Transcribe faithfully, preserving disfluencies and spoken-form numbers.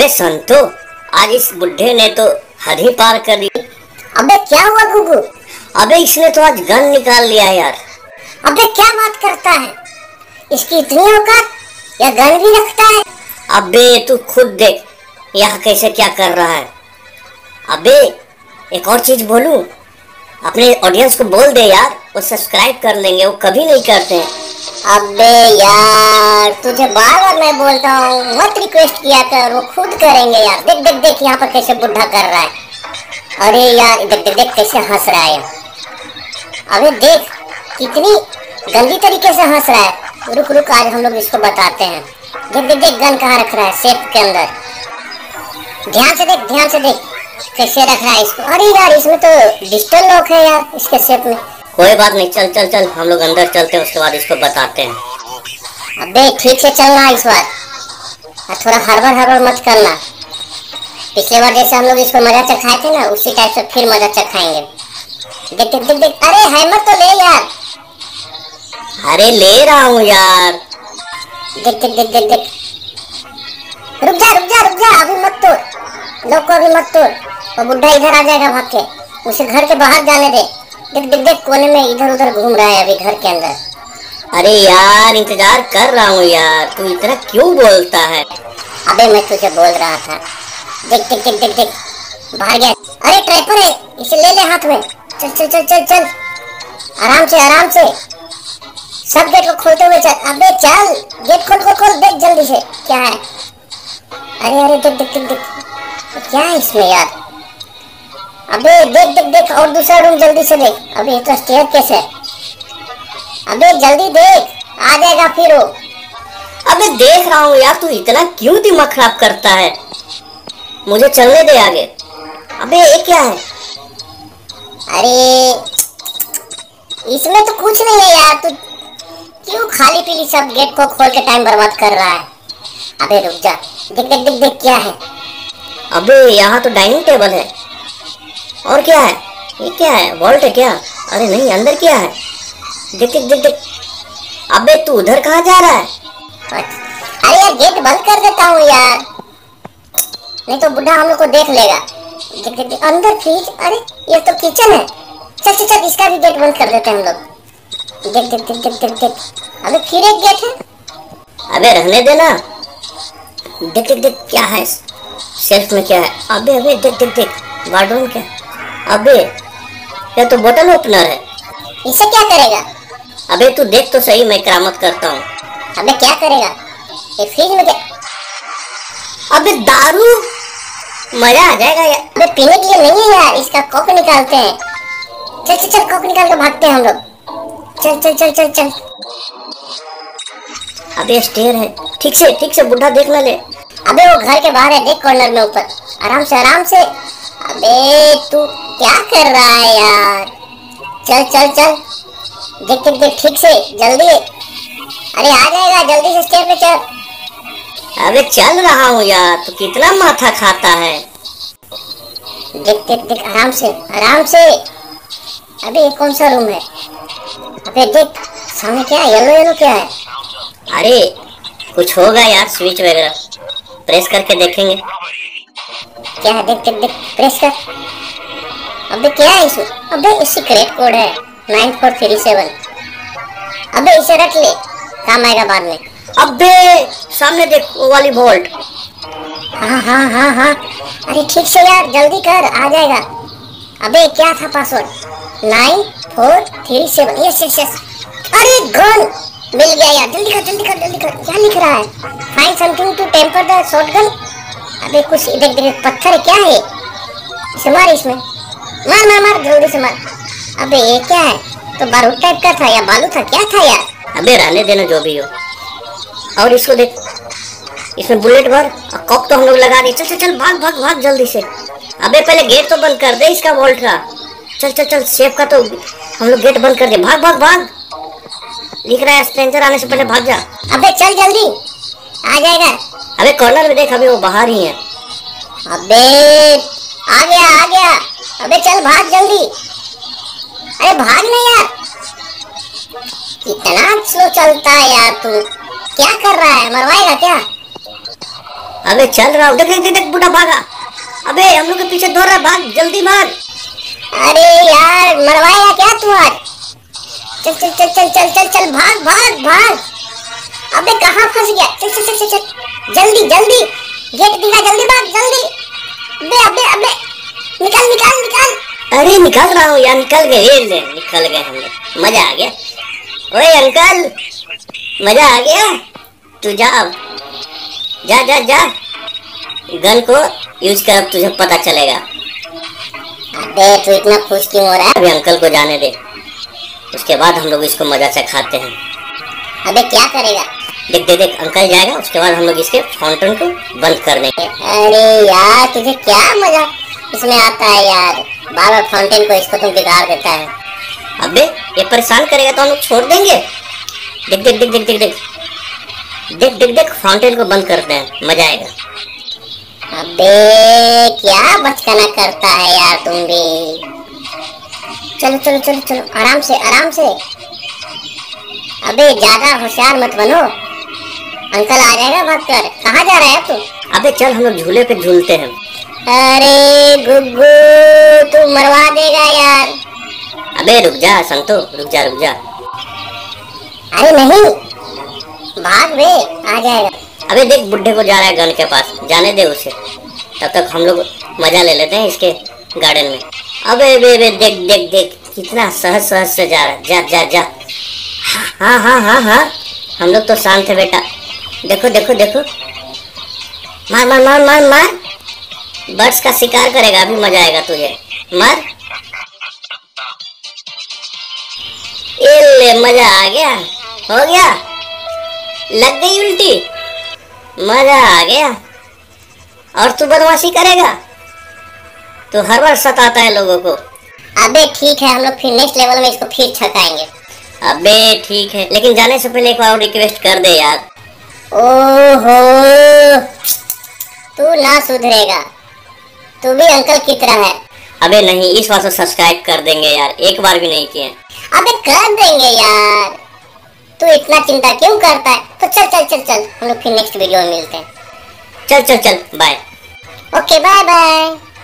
अबे संतो, आज इस बुढ़े ने तो हद ही पार कर दी। अबे क्या हुआ गुगु? अबे इसने तो आज गन निकाल लिया यार। अबे क्या बात करता है? इसकी इतनी औकात या गन भी रखता है? अबे तू खुद देख यहाँ कैसे क्या कर रहा है। अबे एक और चीज बोलूं, अपने ऑडियंस को बोल दे यार, वो सब्सक्राइब कर लेंगे, वो कभी नहीं करते हैं। अबे यार तुझे बार बार मैं बोलता हूँ मत रिक्वेस्ट किया कर, वो खुद करेंगे यार। देख देख देख यहाँ पर कैसे बुढ़ा कर रहा है। अरे यार देख देख देख कैसे हंस रहा है। अबे देख कितनी गंदी तरीके से हंस रहा है। रुक रुक आज हम लोग इसको बताते हैं। देख देख देख गन कहाँ रख रहा है, सेफ के अंदर। ध्यान से देख ध्यान से देख कैसे रख रहा है इसको। अरे यार इसमें तो डिजिटल लॉक है यार इसके सेफ में। कोई बात नहीं, चल चल चल हम लोग अंदर चलते हैं, उसके बाद इसको बताते हैं। अबे ठीक से चलना इस बार, थोड़ा हड़बड़ हड़बड़ मत करना। पिछले बार जैसे हम लोग इसको मजा चखाए थे ना, उसी टाइप से फिर मजा चखाएंगे। देख देख देख देख अरे हैमर तो ले यार। अरे ले रहा हूँ यार। देख देख देख देख देख रुक जा रुक जा रुक जा, अभी मत तोड़, लोग को अभी मत तोड़। वो बुढ़ा इधर आ जाएगा भाग के, उसे घर के बाहर जाने दे। देख देख देख कोने में इधर उधर घूम रहा है अभी घर के अंदर। अरे यार इंतजार कर रहा हूँ यार, तू इतना क्यों बोलता है? अबे मैं तुझे बोल रहा था। देख देख देख देख देख बाहर गया। अरे ट्रैपर है, इसे ले ले हाथ में। चल चल चल चल चल आराम से आराम से, सब गेट को खोलते हुए चल। अबे चल गेट खोल खोल खोल, देख जल्दी से क्या है। अरे अरे देख देख देख देख क्या है इसमें यार। अबे देख देख देख और दूसरा रूम जल्दी से देख। अबे ये तो स्टेयरकेस है। अबे जल्दी देख, आ जाएगा फिर वो। अबे देख रहा हूँ यार, तू इतना क्यों दिमाग खराब करता है? मुझे चलने दे आगे। अबे ये क्या है? अरे इसमें तो कुछ नहीं है यार, तू क्यों खाली पीली सब गेट को खोल के टाइम बर्बाद कर रहा है। अबे रुक जा, देख देख देख देख क्या है। अबे यहाँ तो डाइनिंग टेबल है। और क्या है? ये क्या है? वॉल्ट है क्या? अरे नहीं, अंदर क्या है? देख देख देख देख। अबे तू उधर कहाँ जा रहा है? अरे यार गेट बंद कर देता हूँ यार, नहीं तो बुढ़ा हम लोग को देख लेगा। देख देख देख अंदर फ्रिज। अरे ये तो किचन है। चल चल चल इसका भी गेट बंद कर देते हैं हम लोग। देख देख देख देख देख देख अबे फिर एक गेट है। अबे रहने देना। देख देख देख क्या है शेल्फ में, क्या है? अबे अबे देख देख देख वार्डरोब क्या? अबे ये तो बोतल ओपनर है। इसे क्या करेगा? अबे तू देख तो सही, मैं करामत करता हूँ। अबे क्या करेगा? ये फ्रिज में क्या? अबे दारू, मजा आ जाएगा यार। अबे पीने के लिए नहीं है यार, इसका कॉक निकालते हैं। चल चल चल कॉक निकाल के भागते हैं हम लोग। चल चल चल चल चल। अबे स्टेयर है, ठीक से ठीक से बुढ़ा देख ना ले। अबे वो घर के बाहर है, देख कॉर्नर में ऊपर। आराम से आराम से। अबे तू क्या कर रहा है यार? चल चल चल देख देख देख ठीक से जल्दी। अरे आ जाएगा, जल्दी से स्टेयर पे चल। अबे चल रहा हूँ यार, तू कितना माथा खाता है। देख देख देख आराम से आराम से। अबे ये कौन सा रूम है? अबे देख सामने क्या है, येलो येलो क्या है? अरे कुछ होगा यार, स्विच वगैरह प्रेस करके देखेंगे क्या है। देख देख देख प्रेस कर। अबे क्या है इसमें? अबे इसकी सीक्रेट कोड है नाइन फोर थ्री सेवन। अबे इसे रख ले, काम आएगा बाद में। अबे सामने देख वो वाली वोल्ट। हाँ हाँ हाँ हाँ अरे ठीक से यार जल्दी कर, आ जाएगा। अबे क्या था password? Nine four three seven. Yes yes yes. अरे गन मिल गया यार, जल्दी कर जल्दी कर जल्दी कर। क्या लिख रहा है? Find something to temper the shotgun. अबे कुछ देख देख पत्थर है, क्या है? इसे मार, इसमें मार मार मार जल्दी से मार। अबे ये क्या है? तो बारूद टाइप का था या बालू था, क्या था यार? अबे रहने देना जो भी हो। और इसको देख, इसमें बुलेट भर और कॉक तो हम लोग लगा दिए। चल चल चल भाग भाग भाग जल्दी से। अबे पहले गेट तो बंद कर दे इसका वॉल्ट का। चल चल चल सेफ का तो हम लोग गेट बंद कर दे। भाग भाग भाग, लिख रहा है स्ट्रेंजर आने से पहले भाग जा। अबे चल जल्दी, आ जाएगा। अबे कॉर्नर में देख, अभी वो बाहर ही है। अबे आ गया आ गया। अबे चल भाग जल्दी। अरे भाग नहीं यार, कितना स्लो चलता है यार तू। क्या कर रहा है, मरवाएगा क्या? अबे चल रहा हूँ, देख देख देख बूढ़ा भागा। अबे हम लोग के पीछे दौड़ रहा है, भाग जल्दी भाग। अरे यार मरवाएगा क्या तू आज? चल चल चल चल चल चल चल भाग भाग भाग। अबे कहाँ फंस गया? चल चल चल चल जल्दी जल्दी, गेट दिखा, जल्दी भाग जल्दी। अबे अबे अबे निकल निकल निकल। अरे निकल रहा हूँ यार, निकल गए, ये ले निकल गए हम लोग, मजा आ गया। ओए अंकल मजा आ गया, तू जा अब, जा जा जा, गन को यूज कर, अब तुझे पता चलेगा। अबे तू इतना खुश क्यों हो रहा है? अभी अंकल को जाने दे, उसके बाद हम लोग इसको मजा से खाते हैं। अबे क्या करेगा? देख देख देख अंकल जाएगा, उसके बाद हम लोग इसके फाउंटेन को बंद कर देंगे। अरे यार तुझे क्या मजा इसमें आता है यार, बार बार फाउंटेन को इसको तुम बिगाड़ देता है। अबे ये परेशान करेगा तो हम लोग छोड़ देंगे। देख देख देख देख देख देख देख देख देख फाउंटेन को बंद करते हैं, मजा आएगा। अबे क्या बचकाना करता है यार तुम भी। चलो चलो चलो चलो आराम से आराम से। अबे ज्यादा होशियार मत बनो, अंकल आ जाएगा भाग कर। कहाँ जा रहा है तू? अबे चल हम लोग झूले पे झूलते हैं। अरे गुग्गू तू मरवा देगा यार। अबे रुक जा संतो, रुक जा रुक जा। अरे नहीं भाग बे, आ जाएगा। अबे देख बुड्ढे को जा रहा है गन के पास, जाने दे उसे, तब तक हम लोग मजा ले लेते हैं इसके गार्डन में। अबे बे बे देख देख देख कितना सहज सहज से जा रहा है, जा जा जा। हाँ हाँ हाँ हाँ हम लोग तो शांत है बेटा, देखो देखो देखो, मार मार मार मार मार, बर्ड्स का शिकार करेगा, अभी मजा आएगा तुझे, मार। ये ले मजा आ गया, हो गया, लग गई उल्टी, मजा आ गया। और तू बदमाशी करेगा, तू हर बार सताता है लोगों को। अबे ठीक है, हम लोग फिर नेक्स्ट लेवल में इसको फिर छकाएंगे। अबे ठीक है, लेकिन जाने से पहले एक और रिक्वेस्ट कर दे यार। ओहो तू ना सुधरेगा, तू भी अंकल की तरह है। अबे नहीं, इस बार तो सब्सक्राइब कर देंगे यार, एक बार भी नहीं किए। अबे कर देंगे यार, तू इतना चिंता क्यों करता है? तो चल चल चल चल हम लोग फिर नेक्स्ट वीडियो में मिलते हैं। चल चल चल बाय। Okay bye bye.